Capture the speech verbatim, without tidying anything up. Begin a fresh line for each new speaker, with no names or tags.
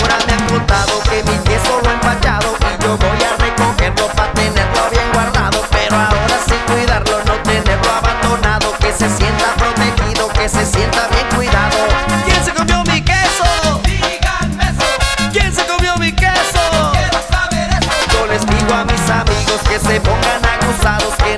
ahora me han contado que mi queso lo ha empachado y yo voy a recogerlo para tenerlo bien guardado. Pero ahora sí cuidarlo, no tenerlo abandonado, que se sienta protegido, que se sienta bien cuidado. ¿Quién se comió mi queso?
Díganme eso.
¿Quién se comió mi queso?
Quiero saber eso.
Yo les digo a mis amigos que se pongan acusados, que